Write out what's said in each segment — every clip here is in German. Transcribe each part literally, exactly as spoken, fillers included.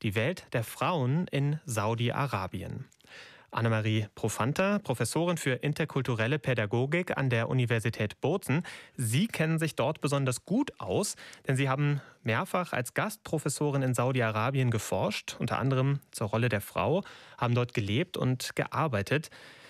die Welt der Frauen in Saudi-Arabien. Annemarie Profanta, Professorin für interkulturelle Pädagogik an der Universität Bozen. Sie kennen sich dort besonders gut aus, denn Sie haben mehrfach als Gastprofessorin in Saudi-Arabien geforscht, unter anderem zur Rolle der Frau, haben dort gelebt und gearbeitet.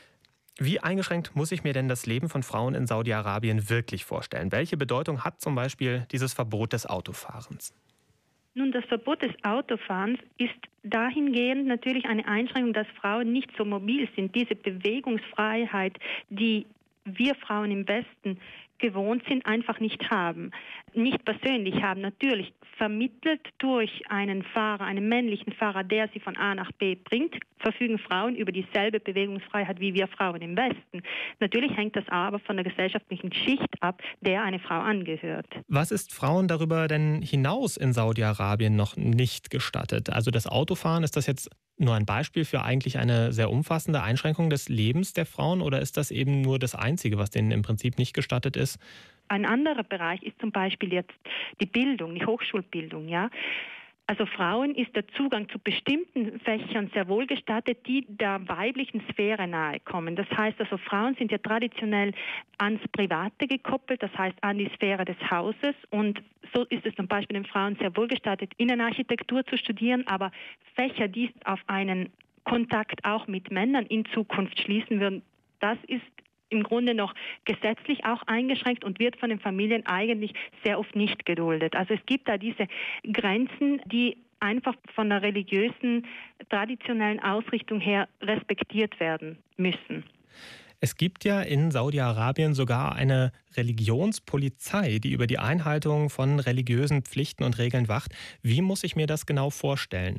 Wie eingeschränkt muss ich mir denn das Leben von Frauen in Saudi-Arabien wirklich vorstellen? Welche Bedeutung hat zum Beispiel dieses Verbot des Autofahrens? Nun, das Verbot des Autofahrens ist dahingehend natürlich eine Einschränkung, dass Frauen nicht so mobil sind. Diese Bewegungsfreiheit, die wir Frauen im Westen gewohnt sind, einfach nicht haben. Nicht persönlich haben, natürlich vermittelt durch einen Fahrer, einen männlichen Fahrer, der sie von A nach B bringt, verfügen Frauen über dieselbe Bewegungsfreiheit wie wir Frauen im Westen. Natürlich hängt das aber von der gesellschaftlichen Schicht ab, der eine Frau angehört. Was ist Frauen darüber denn hinaus in Saudi-Arabien noch nicht gestattet? Also das Autofahren, ist das jetzt nur ein Beispiel für eigentlich eine sehr umfassende Einschränkung des Lebens der Frauen oder ist das eben nur das Einzige, was denen im Prinzip nicht gestattet ist? Ein anderer Bereich ist zum Beispiel jetzt die Bildung, die Hochschulbildung, ja. Also Frauen ist der Zugang zu bestimmten Fächern sehr wohl gestattet, die der weiblichen Sphäre nahe kommen. Das heißt also, Frauen sind ja traditionell ans Private gekoppelt, das heißt an die Sphäre des Hauses. Und so ist es zum Beispiel den Frauen sehr wohl gestattet, Innenarchitektur zu studieren, aber Fächer, die auf einen Kontakt auch mit Männern in Zukunft schließen würden, das ist im Grunde noch gesetzlich auch eingeschränkt und wird von den Familien eigentlich sehr oft nicht geduldet. Also es gibt da diese Grenzen, die einfach von der religiösen, traditionellen Ausrichtung her respektiert werden müssen. Es gibt ja in Saudi-Arabien sogar eine Religionspolizei, die über die Einhaltung von religiösen Pflichten und Regeln wacht. Wie muss ich mir das genau vorstellen?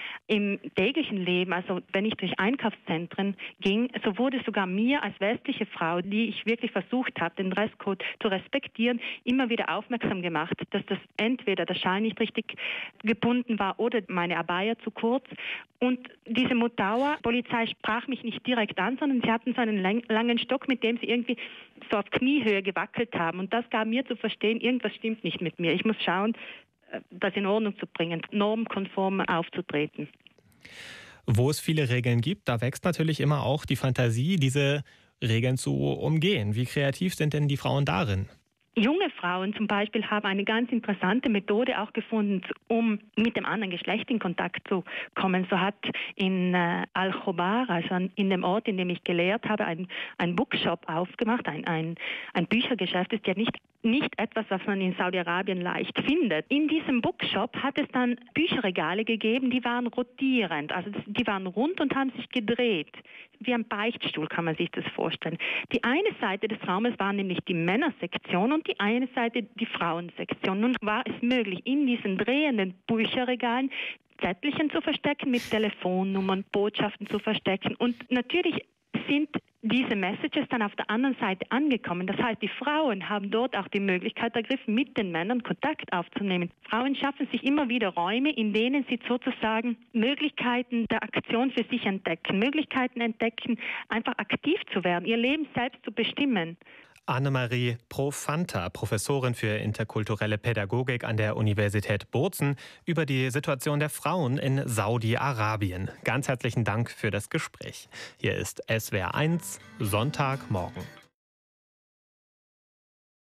Im täglichen Leben, also wenn ich durch Einkaufszentren ging, so wurde sogar mir als westliche Frau, die ich wirklich versucht habe, den Dresscode zu respektieren, immer wieder aufmerksam gemacht, dass das entweder der Schal nicht richtig gebunden war oder meine Abaya zu kurz. Und diese Mutawa-Polizei sprach mich nicht direkt an, sondern sie hatten so einen langen Stock, mit dem sie irgendwie so auf Kniehöhe gewackelt haben. Und das gab mir zu verstehen, irgendwas stimmt nicht mit mir. Ich muss schauen, das in Ordnung zu bringen, normkonform aufzutreten. Wo es viele Regeln gibt, da wächst natürlich immer auch die Fantasie, diese Regeln zu umgehen. Wie kreativ sind denn die Frauen darin? Junge Frauen zum Beispiel haben eine ganz interessante Methode auch gefunden, um mit dem anderen Geschlecht in Kontakt zu kommen. So hat in äh, Al-Khobar, also in dem Ort, in dem ich gelehrt habe, ein, ein Bookshop aufgemacht, ein, ein, ein Büchergeschäft. Ist ja nicht, nicht etwas, was man in Saudi-Arabien leicht findet. In diesem Bookshop hat es dann Bücherregale gegeben, die waren rotierend, also die waren rund und haben sich gedreht. Wie ein Beichtstuhl kann man sich das vorstellen. Die eine Seite des Raumes war nämlich die Männersektion und die eine Seite die Frauensektion. Nun war es möglich, in diesen drehenden Bücherregalen Zettelchen zu verstecken, mit Telefonnummern, Botschaften zu verstecken. Und natürlich sind diese Messages dann auf der anderen Seite angekommen. Das heißt, die Frauen haben dort auch die Möglichkeit ergriffen, mit den Männern Kontakt aufzunehmen. Frauen schaffen sich immer wieder Räume, in denen sie sozusagen Möglichkeiten der Aktion für sich entdecken, Möglichkeiten entdecken, einfach aktiv zu werden, ihr Leben selbst zu bestimmen. Annemarie Profanta, Professorin für interkulturelle Pädagogik an der Universität Bozen, über die Situation der Frauen in Saudi-Arabien. Ganz herzlichen Dank für das Gespräch. Hier ist S W R eins Sonntagmorgen.